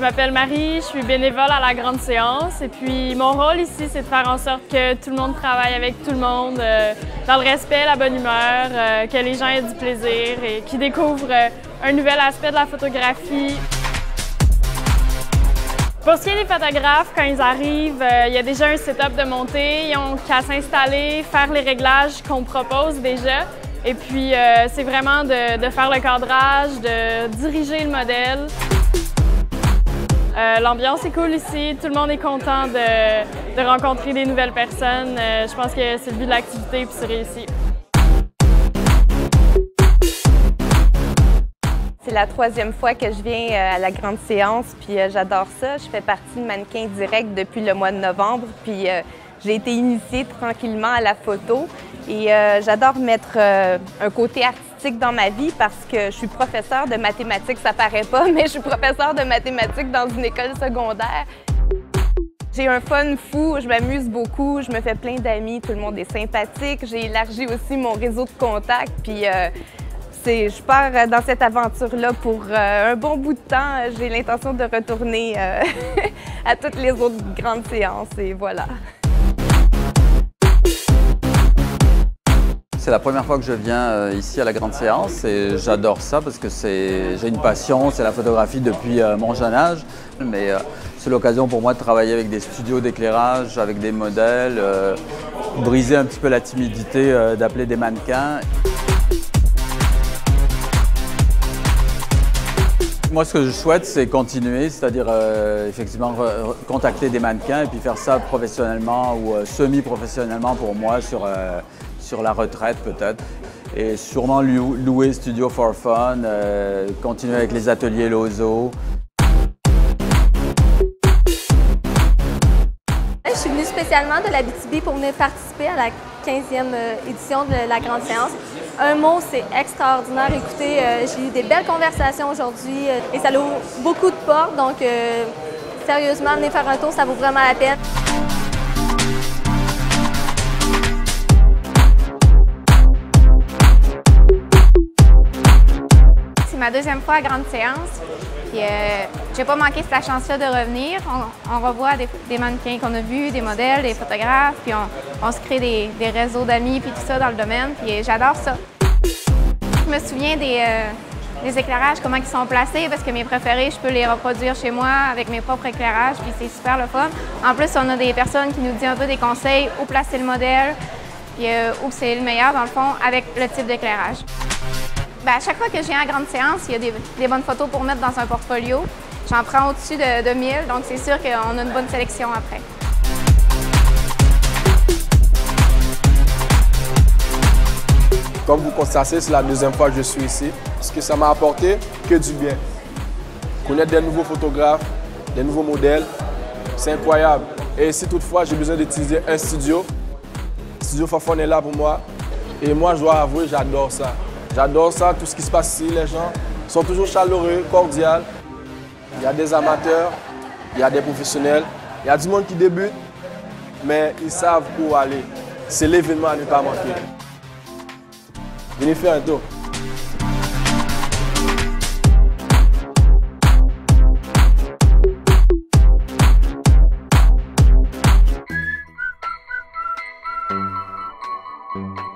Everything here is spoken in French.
m'appelle Marie, je suis bénévole à la grande séance et puis mon rôle ici, c'est de faire en sorte que tout le monde travaille avec tout le monde dans le respect, la bonne humeur, que les gens aient du plaisir et qu'ils découvrent un nouvel aspect de la photographie. Pour ce qui est des photographes, quand ils arrivent, il y a déjà un setup de montée, ils ont qu'à s'installer, faire les réglages qu'on propose déjà. Et puis, c'est vraiment de faire le cadrage, de diriger le modèle. L'ambiance est cool ici, tout le monde est content de rencontrer des nouvelles personnes. Je pense que c'est le but de l'activité et c'est réussi. C'est la 3e fois que je viens à la grande séance, puis j'adore ça. Je fais partie de Mannequin Direct depuis le mois de novembre, puis j'ai été initiée tranquillement à la photo. Et j'adore mettre un côté artistique dans ma vie parce que je suis professeure de mathématiques, ça paraît pas, mais je suis professeure de mathématiques dans une école secondaire. J'ai un fun fou, je m'amuse beaucoup, je me fais plein d'amis, tout le monde est sympathique. J'ai élargi aussi mon réseau de contacts, puis je pars dans cette aventure-là pour un bon bout de temps. J'ai l'intention de retourner à toutes les autres grandes séances et voilà. C'est la première fois que je viens ici à la grande séance et j'adore ça parce que j'ai une passion, c'est la photographie depuis mon jeune âge. Mais c'est l'occasion pour moi de travailler avec des studios d'éclairage, avec des modèles, briser un petit peu la timidité d'appeler des mannequins. Moi, ce que je souhaite, c'est continuer, c'est-à-dire effectivement contacter des mannequins et puis faire ça professionnellement ou semi-professionnellement pour moi sur la retraite peut-être. Et sûrement louer Studio for Fun, continuer avec les ateliers Lozo. Je suis venue spécialement de l'Abitibi pour venir participer à la 15e édition de la grande séance. Un mot, c'est extraordinaire. Écoutez, j'ai eu des belles conversations aujourd'hui et ça ouvre beaucoup de portes. Donc, sérieusement, venez faire un tour, ça vaut vraiment la peine. C'est ma 2e fois à grande séance. Puis, j'ai pas manqué cette chance-là de revenir. On revoit des mannequins qu'on a vus, des modèles, des photographes, puis on se crée des réseaux d'amis puis tout ça dans le domaine. Puis j'adore ça. Je me souviens des éclairages, comment ils sont placés, parce que mes préférés, je peux les reproduire chez moi avec mes propres éclairages, puis c'est super le fun. En plus, on a des personnes qui nous disent un peu des conseils, où placer le modèle, puis où c'est le meilleur dans le fond avec le type d'éclairage. Bien, à chaque fois que je viens à grande séance, il y a des bonnes photos pour mettre dans un portfolio. J'en prends au-dessus de 1000, donc c'est sûr qu'on a une bonne sélection après. Comme vous constatez, c'est la 2e fois que je suis ici. Ce que ça m'a apporté, que du bien. Connaître des nouveaux photographes, des nouveaux modèles, c'est incroyable. Et si toutefois j'ai besoin d'utiliser un studio, Studio for Fun est là pour moi. Et moi, je dois avouer, j'adore ça. J'adore ça, tout ce qui se passe ici, les gens sont toujours chaleureux, cordiaux. Il y a des amateurs, il y a des professionnels, il y a du monde qui débute, mais ils savent où aller. C'est l'événement à ne pas manquer. Venez faire un tour. Thank you.